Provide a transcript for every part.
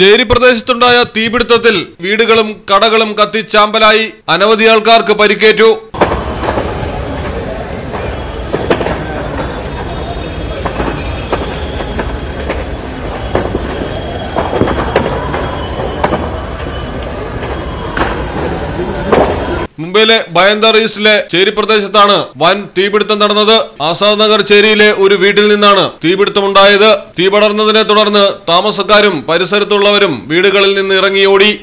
ചേരി പ്രദേശത്തുണ്ടായ തീപിടുത്തത്തിൽ വീടുകളും കടകളും കത്തിച്ചാമ്പലായി. അനവധി ആൾക്കാർക്ക് പരിക്കേറ്റു. മുംബൈയിലെ ബയന്ദർ ഈസ്റ്റിലെ ചേരി പ്രദേശത്താണ് വൻ തീപിടുത്തം നടന്നത്. ആസാദ് നഗർ ചേരിയിലെ ഒരു വീട്ടിൽ നിന്നാണ് തീപിടുത്തമുണ്ടായത്. തീ പടർന്നതിനെ തുടർന്ന് താമസക്കാരും പരിസരത്തുള്ളവരും വീടുകളിൽ നിന്ന് ഇറങ്ങിയോടി.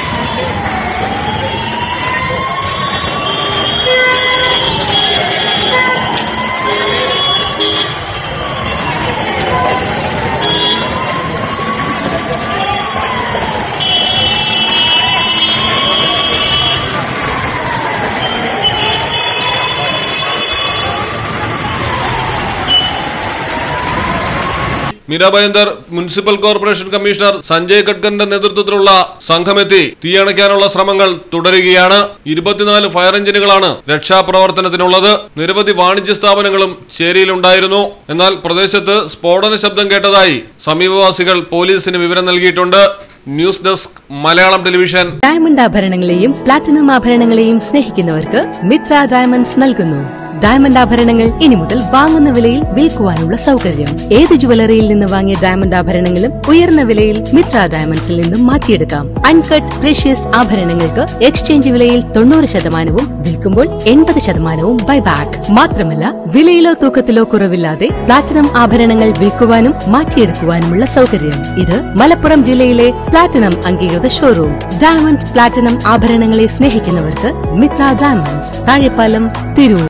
Meera Bhayandar municipal corporation commissioner Sanjay ഖഡ്കറിന്റെ നേതൃത്വത്തിലുള്ള സംഘമെത്തി തീയണയ്ക്കാനുള്ള ശ്രമങ്ങൾ തുടരുകയാണ്. 24 ഫയർ എഞ്ചിനുകളാണ് രക്ഷാപ്രവർത്തനത്തിനുള്ളത്. നിരവധി വാണിജ്യ സ്ഥാപനങ്ങളും ചേരിയിലുണ്ടായിരുന്നു. എന്നാൽ പ്രദേശത്ത് സ്ഫോടന ശബ്ദം കേട്ടതായി സമീപവാസികൾ പോലീസിന് വിവരം നൽകിയിട്ടുണ്ട്. News desk Malayalam television. Diamond ആഭരണങ്ങളെയും പ്ലാറ്റിനം ആഭരണങ്ങളെയും സ്നേഹിക്കുന്നവർക്ക് മിത്ര ഡയമണ്ട്സ് നൽകുന്നു. ഡയമണ്ട് ആഭരണങ്ങൾ ഇനി മുതൽ വാങ്ങുന്ന വിലയിൽ വിൽക്കുവാനുള്ള സൗകര്യം. ഏത് ജുവലറിയിൽ നിന്ന് വാങ്ങിയ ഡയമണ്ട് ആഭരണങ്ങളും ഉയർന്ന വിലയിൽ മിത്ര ഡയമണ്ട്സിൽ നിന്നും മാറ്റിയെടുക്കാം. അൺകട്ട് പ്രഷ്യസ് ആഭരണങ്ങൾക്ക് എക്സ്ചേഞ്ച് വിലയിൽ 90%, വിൽക്കുമ്പോൾ 80% ബൈബാക്ക്. മാത്രമല്ല വിലയിലോ തൂക്കത്തിലോ കുറവില്ലാതെ പ്ലാറ്റിനം ആഭരണങ്ങൾ വിൽക്കുവാനും മാറ്റിയെടുക്കുവാനുമുള്ള സൗകര്യം. ഇത് മലപ്പുറം ജില്ലയിലെ പ്ലാറ്റിനം അംഗീകൃത ഷോറൂം. ഡയമണ്ട് പ്ലാറ്റിനം ആഭരണങ്ങളെ സ്നേഹിക്കുന്നവർക്ക് മിത്ര ഡയമണ്ട്സ്, താഴെപ്പാലം, തിരൂർ.